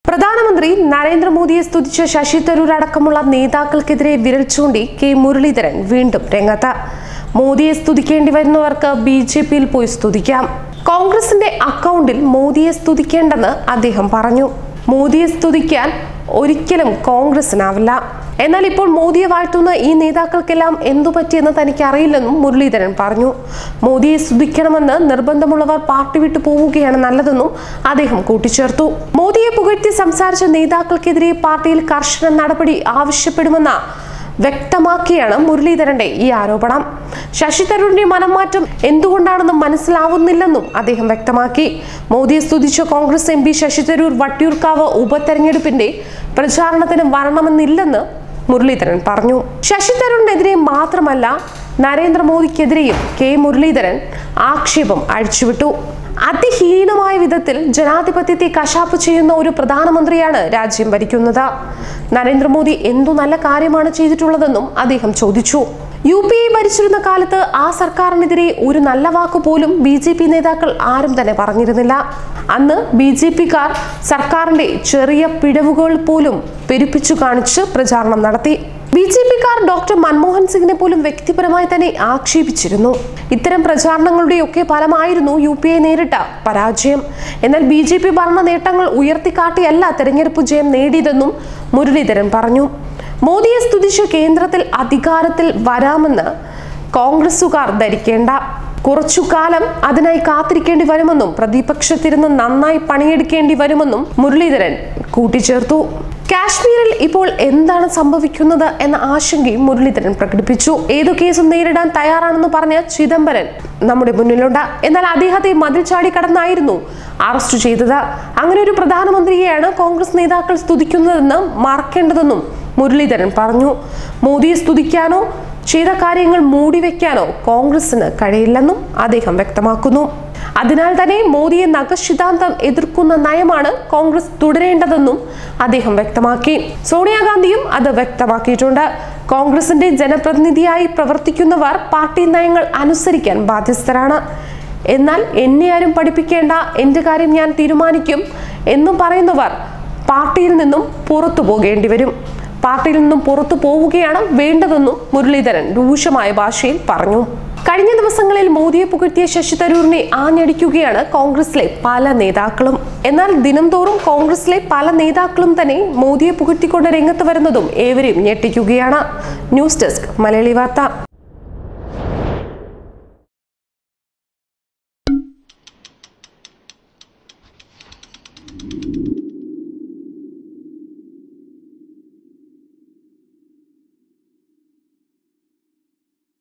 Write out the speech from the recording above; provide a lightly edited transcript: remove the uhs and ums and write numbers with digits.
പ്രധാനമന്ത്രി നരേന്ദ്രമോദിയെ സ്തുതിച്ച ശശി തരൂർ അടക്കമുള്ള നേതാക്കൾക്കെതിരെ വിരൽ ചൂണ്ടി കെ മുരളീധരൻ വീണ്ടും രംഗത്ത്. മോദിയെ സ്തുതിക്കേണ്ടി വരുന്നവർക്ക് ബിജെപിയിൽ പോയി സ്തുതിക്കാം. കോൺഗ്രസിന്റെ അക്കൗണ്ടിൽ മോദിയെ സ്തുതിക്കേണ്ടെന്ന് അദ്ദേഹം പറഞ്ഞു. മോദിയെ സ്തുതിക്കാൻ ഒരിക്കലും കോൺഗ്രസിനാവില്ല. എന്നാൽ ഇപ്പോൾ മോദിയെ വാഴ്ത്തുന്ന ഈ നേതാക്കൾക്കെല്ലാം എന്തു പറ്റിയെന്ന് തനിക്ക് അറിയില്ലെന്നും മുരളീധരൻ പറഞ്ഞു. മോദിയെ സ്തുതിക്കണമെന്ന് നിർബന്ധമുള്ളവർ പാർട്ടി വിട്ടു പോവുകയാണ് നല്ലതെന്നും അദ്ദേഹം കൂട്ടിച്ചേർത്തു. മോദിയെ പുകഴ്ത്തി സംസാരിച്ച നേതാക്കൾക്കെതിരെ പാർട്ടിയിൽ കർശന നടപടി ആവശ്യപ്പെടുമെന്ന വ്യക്തമാക്കിയാണ് മുരളീധരന്റെ ഈ ആരോപണം. ശശി തരൂരിന്റെ മനംമാറ്റം എന്തുകൊണ്ടാണെന്ന് മനസ്സിലാവുന്നില്ലെന്നും അദ്ദേഹം വ്യക്തമാക്കി. മോദിയെ സ്തുതിച്ച കോൺഗ്രസ് എം പി ശശി തരൂർ വട്ടിയൂർക്കാവ് ഉപതെരഞ്ഞെടുപ്പിന്റെ പ്രചാരണത്തിന് വരണമെന്നില്ലെന്ന് മുരളീധരൻ പറഞ്ഞു. ശശി തരൂരിനെതിരെ മാത്രമല്ല നരേന്ദ്രമോദിക്കെതിരെയും കെ മുരളീധരൻ ആക്ഷേപം അഴിച്ചുവിട്ടു. അതിഹീനമായ വിധത്തിൽ ജനാധിപത്യത്തെ കശാപ്പ് ചെയ്യുന്ന ഒരു പ്രധാനമന്ത്രിയാണ് രാജ്യം ഭരിക്കുന്നത്. നരേന്ദ്രമോദി എന്തു നല്ല കാര്യമാണ് ചെയ്തിട്ടുള്ളതെന്നും അദ്ദേഹം ചോദിച്ചു. UPA ഭരിച്ചിരുന്ന കാലത്ത് ആ സർക്കാരിനെതിരെ ഒരു നല്ല വാക്ക് പോലും BJP നേതാക്കൾ ആരും തന്നെ പറഞ്ഞിരുന്നില്ല. അന്ന് BJPക്കാർ സർക്കാരിന്റെ ചെറിയ പിഴവുകൾ പോലും പെരുപ്പിച്ചു കാണിച്ച് പ്രചാരണം നടത്തി. BJPക്കാർ ഡോക്ടർ മൻമോഹൻ സിംഗിനെ പോലും വ്യക്തിപരമായി തന്നെ ആക്ഷേപിച്ചിരുന്നു. ഇത്തരം പ്രചാരണങ്ങളുടെയൊക്കെ ഫലമായിരുന്നു UPA നേരിട്ട പരാജയം. എന്നാൽ BJP ഭരണ നേട്ടങ്ങൾ ഉയർത്തിക്കാട്ടിയല്ല തെരഞ്ഞെടുപ്പ് ജയം നേടിയതെന്നും മുരളീധരൻ പറഞ്ഞു. മോദിയെ സ്തുതിച്ച് കേന്ദ്രത്തിൽ അധികാരത്തിൽ വരാമെന്ന് കോൺഗ്രസുകാർ ധരിക്കേണ്ട. കുറച്ചുകാലം അതിനായി കാത്തിരിക്കേണ്ടി വരുമെന്നും പ്രതിപക്ഷത്തിരുന്ന് നന്നായി പണിയെടുക്കേണ്ടി വരുമെന്നും മുരളീധരൻ കൂട്ടിച്ചേർത്തു. കാശ്മീരിൽ ഇപ്പോൾ എന്താണ് സംഭവിക്കുന്നത് എന്ന ആശങ്കയും മുരളീധരൻ പ്രകടിപ്പിച്ചു. ഏതു കേസും നേരിടാൻ തയ്യാറാണെന്ന് പറഞ്ഞ ചിദംബരൻ നമ്മുടെ മുന്നിലുണ്ട്. എന്നാൽ അദ്ദേഹത്തെ മതിൽ ചാടി കടന്നായിരുന്നു അറസ്റ്റ് ചെയ്തത്. അങ്ങനെ ഒരു പ്രധാനമന്ത്രിയെയാണ് കോൺഗ്രസ് നേതാക്കൾ സ്തുതിക്കുന്നതെന്ന് മറക്കേണ്ടതെന്നും മുരളീധരൻ പറഞ്ഞു. മോദിയെ സ്തുതിക്കാനോ ചെയ്ത കാര്യങ്ങൾ മൂടിവെക്കാനോ കോൺഗ്രസിന് കഴിയില്ലെന്നും അദ്ദേഹം വ്യക്തമാക്കുന്നു. അതിനാൽ തന്നെ മോദിയെ നഖശിതാന്തം എതിർക്കുന്ന നയമാണ് കോൺഗ്രസ് തുടരേണ്ടതെന്നും അദ്ദേഹം വ്യക്തമാക്കി. സോണിയാഗാന്ധിയും അത് വ്യക്തമാക്കിയിട്ടുണ്ട്. കോൺഗ്രസിന്റെ ജനപ്രതിനിധിയായി പ്രവർത്തിക്കുന്നവർ പാർട്ടി നയങ്ങൾ അനുസരിക്കാൻ ബാധ്യസ്ഥരാണ്. എന്നാൽ എന്നെ ആരും പഠിപ്പിക്കേണ്ട, എന്റെ കാര്യം ഞാൻ തീരുമാനിക്കും എന്നും പറയുന്നവർ പാർട്ടിയിൽ നിന്നും പുറത്തു പോകേണ്ടി വരും. പാർട്ടിയിൽ നിന്നും പുറത്തു പോവുകയാണ് വേണ്ടതെന്നും മുരളീധരൻ രൂക്ഷമായ ഭാഷയിൽ പറഞ്ഞു. കഴിഞ്ഞ ദിവസങ്ങളിൽ മോദിയെ പുകഴ്ത്തിയ ശശി തരൂരിനെ ആഞ്ഞടിക്കുകയാണ് കോൺഗ്രസിലെ പല നേതാക്കളും. എന്നാൽ ദിനംതോറും കോൺഗ്രസിലെ പല നേതാക്കളും തന്നെ മോദിയെ പുകഴ്ത്തിക്കൊണ്ട് രംഗത്ത് വരുന്നതും ഏവരെയും ഞെട്ടിക്കുകയാണ്. ന്യൂസ് ഡെസ്ക് മലയാളി വാർത്ത.